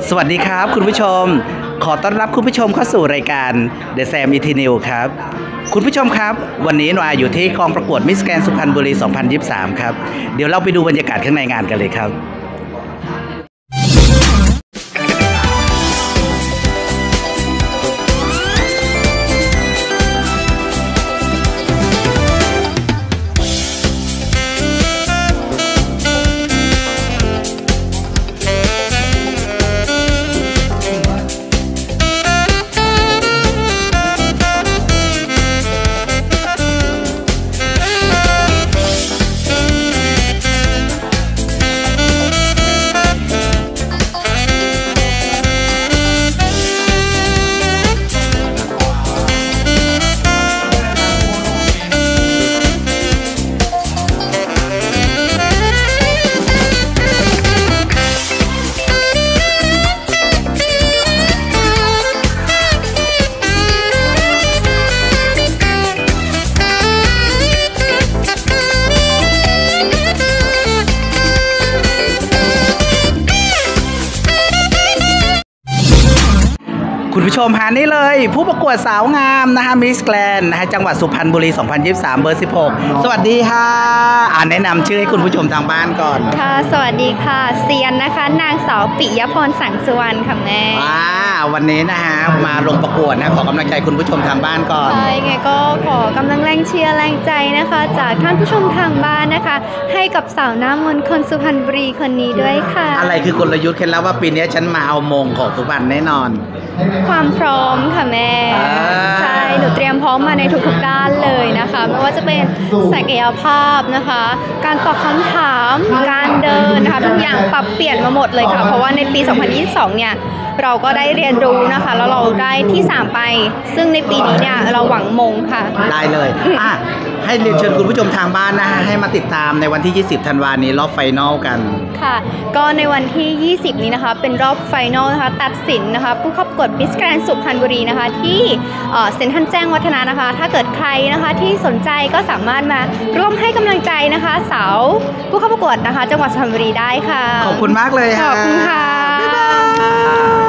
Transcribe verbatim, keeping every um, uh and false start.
สวัสดีครับคุณผู้ชมขอต้อนรับคุณผู้ชมเข้าสู่รายการ The Sam อี ที นิว ครับคุณผู้ชมครับวันนี้หนูอาอยู่ที่กองประกวดมิสแกรนด์สุพรรณบุรี สองพันยี่สิบสาม ครับเดี๋ยวเราไปดูบรรยากาศข้างในงานกันเลยครับคุณผู้ชมหานี่เลยผู้ประกวดสาวงามนะคะมิสแกรนด์นะคะจังหวัดสุพรรณบุรี สองพันยี่สิบสาม เบอร์ สิบหก สวัสดีค่ะอ่านแนะนำชื่อให้คุณผู้ชมทางบ้านก่อนค่ะสวัสดีค่ะเซียนนะคะนางสาวปิยพรสังสุวรรณค่ะแม่ว้าวันนี้นะคะมาลงประกวดนะขอกำลังใจคุณผู้ชมทางบ้านก่อนใช่ไงก็ขอกำลังแรงเชียร์แรงใจนะคะจากท่านผู้ชมทางบ้านนะคะให้กับสาวหน้ามนต์คนสุพรรณบุรีคนนี้ด้วยค่ะอะไรคือกลยุทธ์เคล็ดลับว่าปีนี้ฉันมาเอามงของสุพรรณแน่นอนความพร้อมค่ะแม่ใช่หนูเตรียมพร้อมมาในทุกๆด้านเลยนะคะไม่ว่าจะเป็นศักยภาพนะคะการตอบคำถามการเดินนะคะทุกอย่างปรับเปลี่ยนมาหมดเลยค่ะเพราะว่าในปี สองพันยี่สิบสอง เนี่ยเราก็ได้เรียนรู้นะคะแล้วเราได้ที่สามไปซึ่งในปีนี้เนี่ยเราหวังมงค่ะได้เลยอ่ะให้เรียนเชิญคุณผู้ชมทางบ้านนะฮะให้มาติดตามในวันที่ยี่สิบธันวาคมนี้รอบไฟนอลกันค่ะก็ในวันที่ยี่สิบนี้นะคะเป็นรอบไฟนอลนะคะตัดสินนะคะผู้เข้าประกวดมิสแกรนด์สุพรรณบุรีนะคะที่เซ็นทรัลแจ้งวัฒนะนะคะถ้าเกิดใครนะคะที่สนใจก็สามารถมาร่วมให้กำลังใจนะคะสาวผู้เข้าประกวดนะคะจังหวัดสุพรรณบุรีได้ค่ะขอบคุณมากเลยค่ะขอบคุณค่ะบ๊ายบาย